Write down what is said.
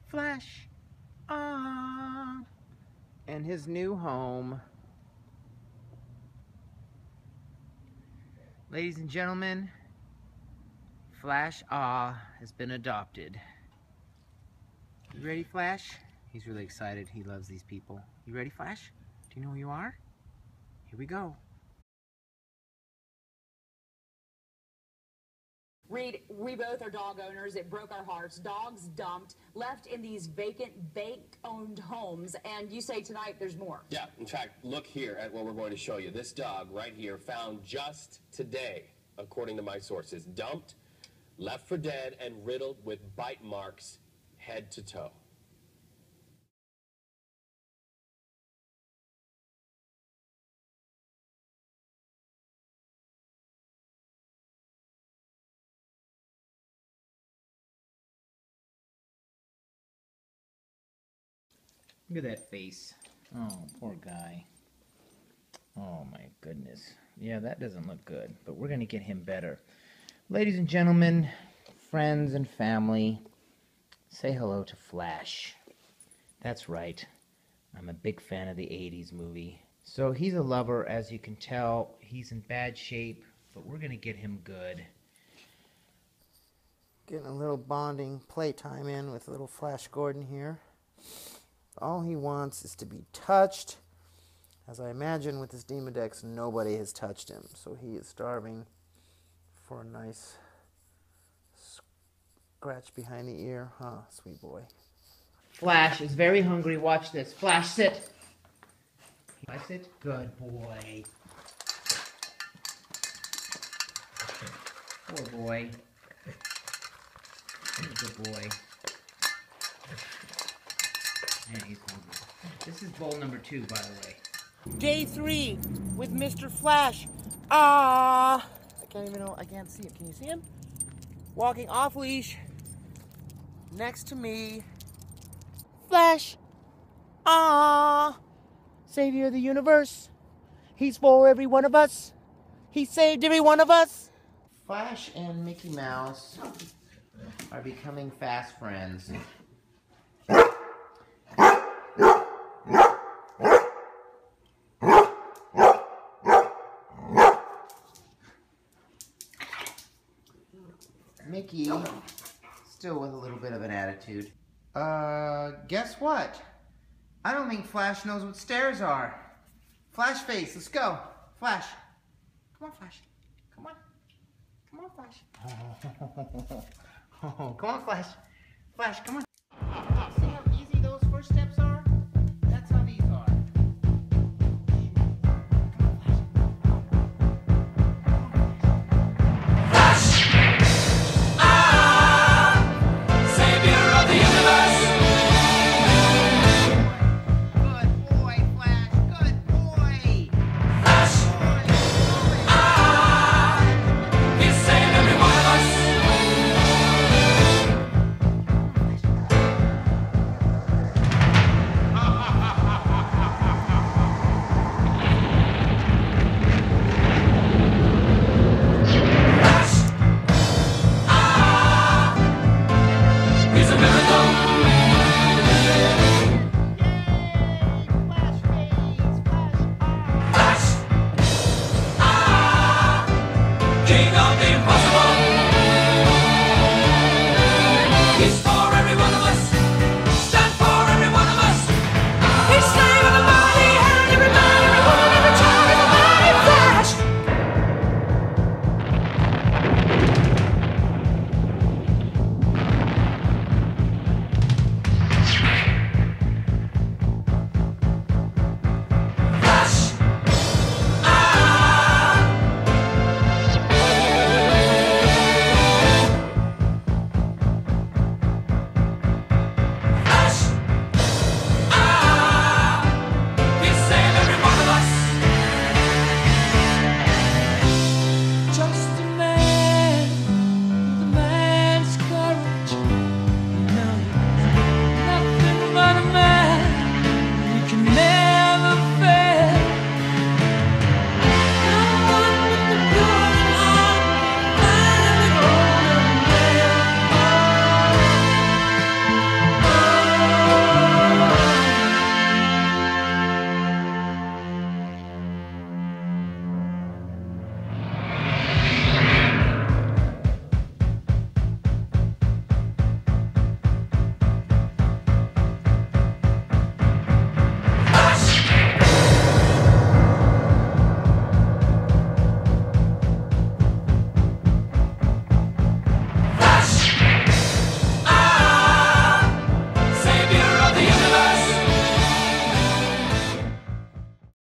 Flash. Ah. And his new home. Ladies and gentlemen, Flash has been adopted. You ready, Flash? He's really excited. He loves these people. You ready, Flash? Do you know who you are? Here we go. Reed, we both are dog owners. It broke our hearts. Dogs dumped, left in these vacant, bank-owned homes. And you say tonight there's more. Yeah, in fact, look here at what we're going to show you. This dog right here found just today, according to my sources, dumped, left for dead, and riddled with bite marks head to toe. Look at that face. Oh, poor guy. Oh my goodness. Yeah, that doesn't look good, but we're going to get him better. Ladies and gentlemen, friends and family, say hello to Flash. That's right. I'm a big fan of the 80s movie. So he's a lover, as you can tell. He's in bad shape, but we're going to get him good. Getting a little bonding playtime in with little Flash Gordon here. All he wants is to be touched. As I imagine with this Demodex, nobody has touched him. So he is starving for a nice scratch behind the ear. Huh, sweet boy. Flash is very hungry. Watch this. Flash, sit. I sit? Good boy. Poor boy. Good boy. Man, he's hungry. This is bowl number 2, by the way. Day 3 with Mr. Flash. I can't even know. I can't see him. Can you see him? Walking off leash next to me. Flash. Savior of the universe. He's for every one of us. He saved every one of us. Flash and Mickey Mouse are becoming fast friends. Mickey, still with a little bit of an attitude. Guess what? I don't think Flash knows what stairs are. Flash face, let's go. Flash. Come on, Flash. Come on. Come on, Flash. Oh, come on, Flash. Flash, come on.